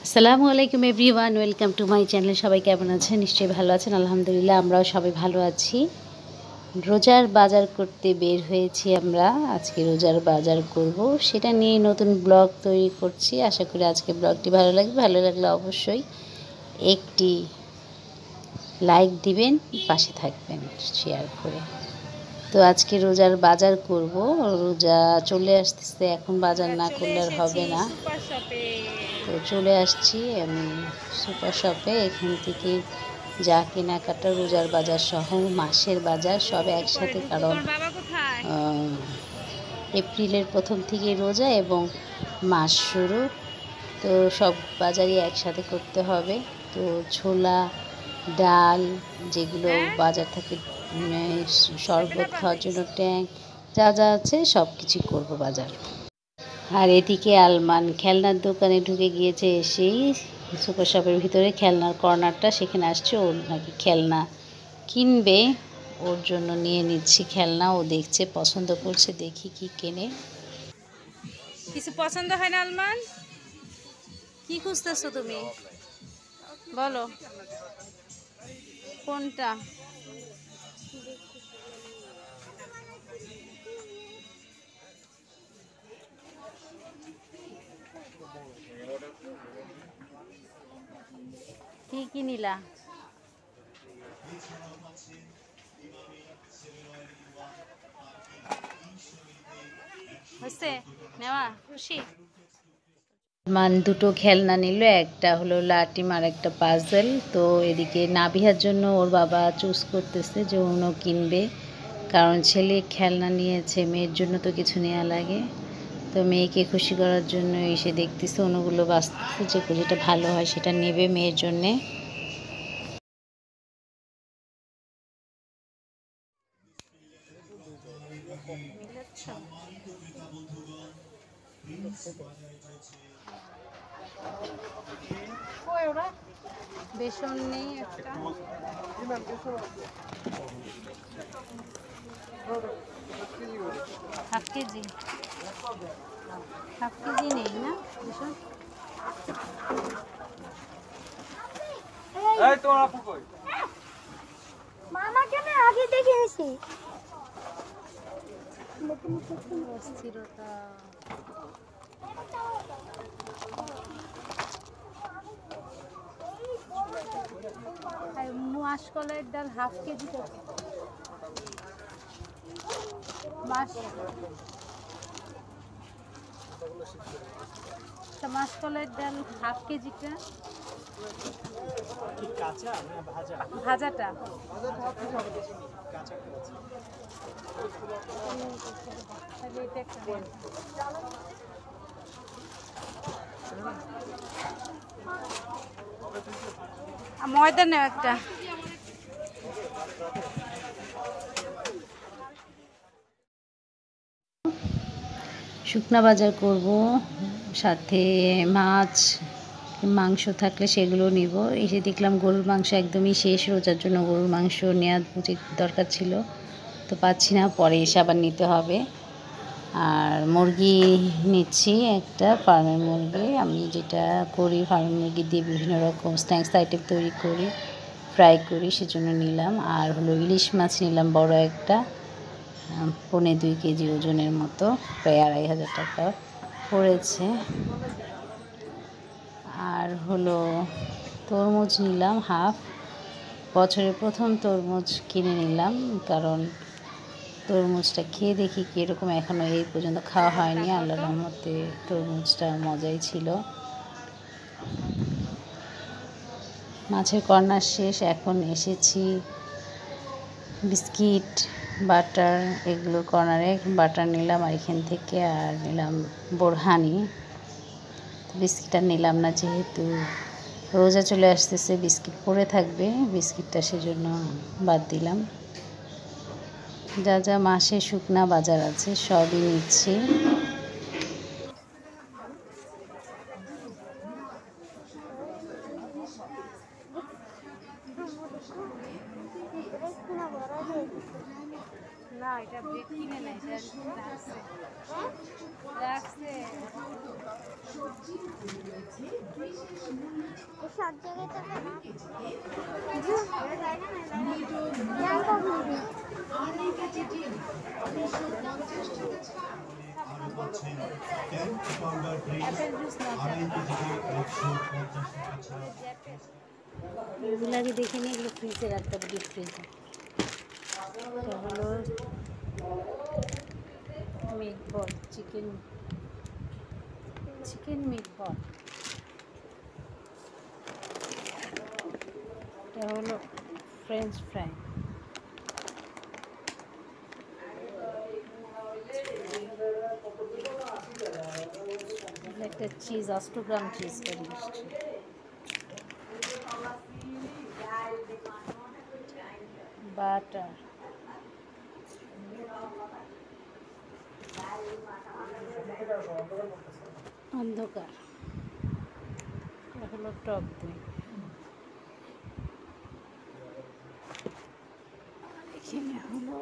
আসসালামু আলাইকুম everyone, welcome to my channel. সবাই কেমন আছেন? নিশ্চয়ই ভালো আছেন। আলহামদুলিল্লাহ আমরাও সবাই ভালো আছি। রোজার বাজার করতে বের হয়েছি আমরা। আজকে রোজার বাজার করব, সেটা নিয়ে নতুন ব্লগ তৈরি করছি। আশা করি আজকে ব্লগটি ভালো লাগবে। ভালো লাগলে অবশ্যই একটি লাইক দিবেন, পাশে থাকবেন শেয়ার করে। তো আজকে রোজার বাজার করব। রোজা চলে আসতেছে, এখন বাজার না করলে আর হবে না। তো চলে আসছি আমি সুপার শপে। এখান থেকে যা কেনাকাটা, রোজার বাজার সহ মাসের বাজার সব একসাথে, কারণ এপ্রিলের প্রথম থেকে রোজা এবং মাস শুরু, তো সব বাজারই একসাথে করতে হবে। তো ছোলা, ডাল, যেগুলো বাজার থেকে শরবত খাওয়ার জন্য ট্যাঙ্ক, যা যা আছে সব কিছু করবো বাজার। আর এদিকে আলমান খেলনার দোকানে ঢুকে গিয়েছে। এসেই সুপার শপের ভিতরে খেলনার কর্নারটা, সেখানে আসছে। ওর নাকি খেলনা কিনবে, ওর জন্য নিয়ে নিচ্ছি খেলনা। ও দেখছে, পছন্দ করছে, দেখি কি কেনে। কিছু পছন্দ হয় না আলমান? কি খুঁজতেছো তুমি? বলো কোনটা? কি কি নিলা? হয়েছে নেওয়া? খুশি? মান দুটো খেলনা নিল, একটা হলো লাটিম আর একটা পাজল। তো এদিকে নাবিহার জন্য ওর বাবা চুজ করতেছে যে অন্য কিনবে, কারণ ছেলে খেলনা নিয়েছে, মেয়ের জন্য তো কিছু নেওয়া লাগে। তো মেয়েকে খুশি করার জন্য এসে দেখতেছে অন্যগুলো বাঁচতেছে, যেটা ভালো হয় সেটা নেবে মেয়ের জন্যে। বেসন নেই একটা? হাফ কেজি নেই না বেসন? এই তোমার আপু কই? মামা কেন আগে দেখে এসেছি। অস্থিরতা। মাসকলাইয়ের ডাল হাফ কেজি কত? মাসকলাইয়ের ডাল হাফ কেজিটা ভাজাটা তাহলে এটা একটা দেন। ময়দা নেও একটা। শুকনা বাজার করব, সাথে মাছ মাংস থাকলে সেগুলো নিব। এসে দেখলাম গরুর মাংস একদমই শেষ, রোজার জন্য গরুর মাংস নেওয়া উচিত দরকার ছিল, তো পাচ্ছি না, পরে এসে আবার নিতে হবে। আর মুরগি নিচ্ছি, একটা ফার্মের মুরগি। আমি যেটা করি, ফার্মের মুরগি দিয়ে বিভিন্ন রকম স্ন্যাক্স আইটেম তৈরি করি, ফ্রাই করি, সেজন্য নিলাম। আর হলো ইলিশ মাছ নিলাম, বড় একটা, 2.25 কেজি ওজনের মতো, প্রায় 2,500 টাকা পড়েছে। আর হলো তরমুজ নিলাম হাফ, বছরের প্রথম তরমুজ কিনে নিলাম, কারণ তরমুজটা খেয়ে দেখি কীরকম। এখনও এই পর্যন্ত খাওয়া হয়নি, আল্লাহর রহমতে তরমুজটা মজাই ছিল। মাছের কর্নার শেষ, এখন এসেছি বিস্কিট, বাটার, এগুলো কর্নারে। বাটার নিলাম আর এখান থেকে, আর নিলাম বোরহানি। বিস্কিট আর নিলাম না, যেহেতু রোজা চলে আসতেছে, বিস্কিট পড়ে থাকবে, বিস্কিটটা সেজন্য বাদ দিলাম। যা যা মাসে শুকনা বাজার আছে সবই নিচ্ছি। না এটা ব্রেড কিনে না, এটা রাখছে রাখছে। সব জায়গায় থাকে না ম্যাঙ্গো ঘুরবে অ্যাপেল জুস না এগুলো আগে দেখে নিয়ে এগুলো ফ্রিজে রাখতে হবে, ডিপ ফ্রিজে। এটা হলো meat ball, chicken meat ball. এটা হলো ফ্রেঞ্চ ফ্রাই। একটা চিজ, 8 গ্রাম চিজ করে দিচ্ছি। বাটার, অন্ধকার, এটা হলো টক দই। এখানে হলো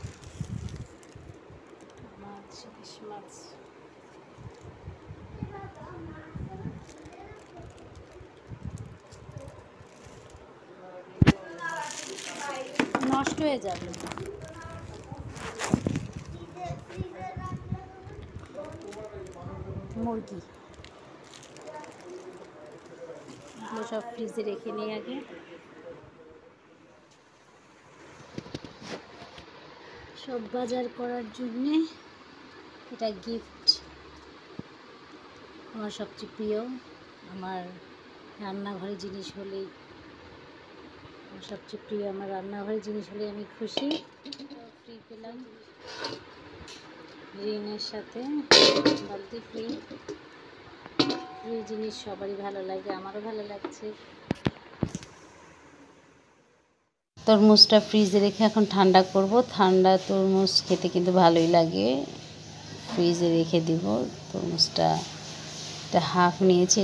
মাছ, ইলিশ মাছ। নষ্ট হয়ে যাবে। মুরগি এগুলো সব ফ্রিজে রেখে নিই আগে। সব বাজার করার জন্যে এটা গিফট। আমার সবচেয়ে প্রিয়, আমার রান্নাঘরের জিনিস হলেই সবচেয়ে প্রিয়, আমার রান্নাঘরের জিনিস হলে আমি খুশি। ফ্রি পেলাম ঋণের সাথে, বালতি ফ্রি। ফ্রি জিনিস সবারই ভালো লাগে, আমারও ভালো লাগছে। তরমুজটা ফ্রিজে রেখে এখন ঠান্ডা করব। ঠান্ডা তরমুজ খেতে কিন্তু ভালোই লাগে। ফ্রিজে রেখে দিব তরমুজটা। এটা হাফ নিয়েছি।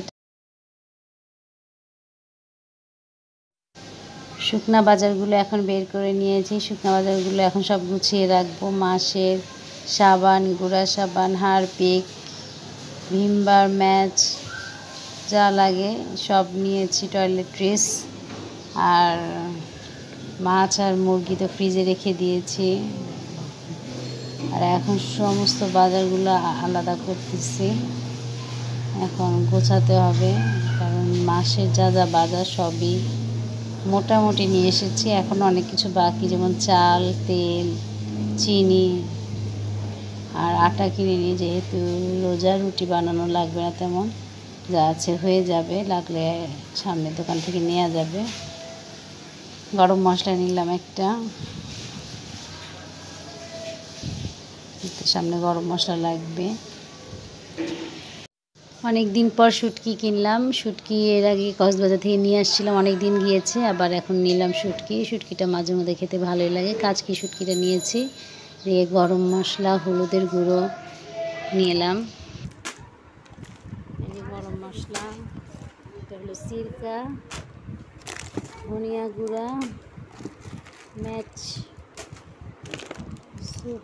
শুকনা বাজারগুলো এখন বের করে নিয়েছি। শুকনা বাজারগুলো এখন সব গুছিয়ে রাখবো। মাসের সাবান, গুঁড়া সাবান, হারপিক, ভিমবার, ম্যাচ যা লাগে সব নিয়েছি। টয়লেট্রিস আর মাছ আর মুরগি তো ফ্রিজে রেখে দিয়েছি। আর এখন সমস্ত বাজারগুলো আলাদা করতেছি। এখন গোছাতে হবে, কারণ মাসের যা যা বাজার সবই মোটামুটি নিয়ে এসেছি। এখন অনেক কিছু বাকি, যেমন চাল, তেল, চিনি আর আটা কিনে নিই, যেহেতু রোজা রুটি বানানো লাগবে না তেমন, যা আছে হয়ে যাবে, লাগলে সামনের দোকান থেকে নেওয়া যাবে। গরম মশলা নিলাম একটা, সামনে গরম মশলা লাগবে। অনেক দিন পর শুটকি কিনলাম। শুটকি এর আগে কক্সবাজার থেকে নিয়ে আসছিলাম, অনেক দিন গিয়েছে, আবার এখন নিলাম শুটকি। শুটকিটা মাঝে মধ্যে খেতে ভালোই লাগে। কাচকি শুটকিটা নিয়েছি। দিয়ে গরম মশলা, হলুদের গুঁড়ো নিলাম। এই যে গরম মশলা, এটা হলো সিরকা, ধনিয়া গুঁড়া, ম্যাচ, স্যুপ,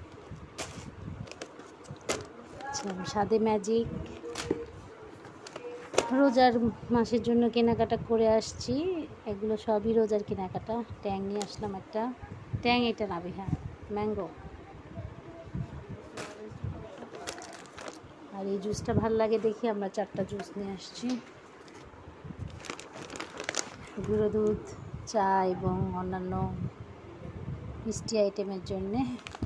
স্বাদে ম্যাজিক। রোজার মাসের জন্য কেনাকাটা করে আসছি। এগুলো সবই রোজার কেনাকাটা। ট্যাং নিয়ে আসলাম একটা, ট্যাং এটা না হ্যাঁ, ম্যাঙ্গো। আর এই জুসটা ভাল লাগে দেখে আমরা 4টা জুস নিয়ে আসছি। গুঁড়ো দুধ, চা এবং অন্যান্য মিষ্টি আইটেমের জন্যে।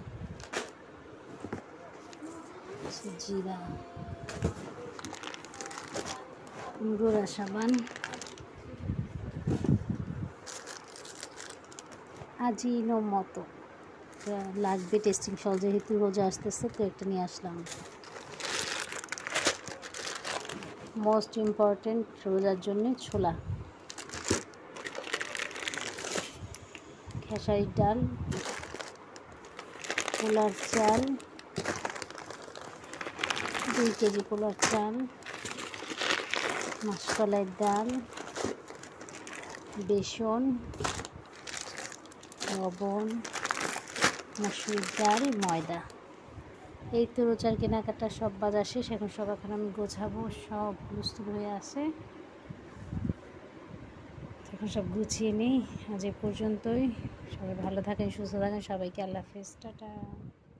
জিরা, গুঁড়া সাবান, আজিনোমোটো লাগবে টেস্টিং সল, যেহেতু রোজা আসতেছে তো একটা নিয়ে আসলাম। মোস্ট ইম্পর্টেন্ট রোজার জন্য ছোলা, খেসারির ডাল, পোলার চাল, 2 কেজি পোলার চাল, মাসকলাইয়ের ডাল, বেসন, লবণ, মসুর ডাল, ময়দা। এই তো রোজার কেনাকাটা সব বাজার শেষ। এখন আমি গোছাবো, সব প্রস্তুত হয়ে আছে। এখন সব গুছিয়ে নিই। আজ এ পর্যন্তই। সবাই ভালো থাকেন, সুস্থ থাকেন। সবাইকে আল্লাহ হাফেজ, টাটা।